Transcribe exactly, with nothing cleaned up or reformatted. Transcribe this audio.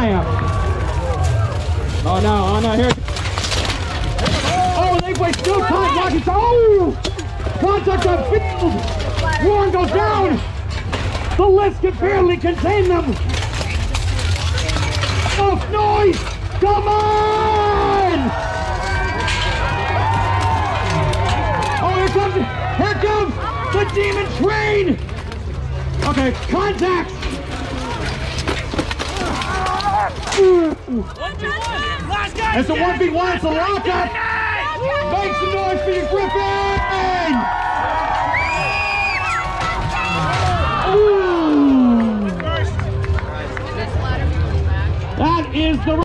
am. Oh no, oh no, here. Oh, they waste no time. Rockets. Oh! Contact on field. Warren goes down. The list can barely contain them. Oh, noise! Come on! Oh, here comes, here comes the demon train! Okay, contact! It's a one v one, it's a lockup! Make some noise for your Griffin! Ooh. That is the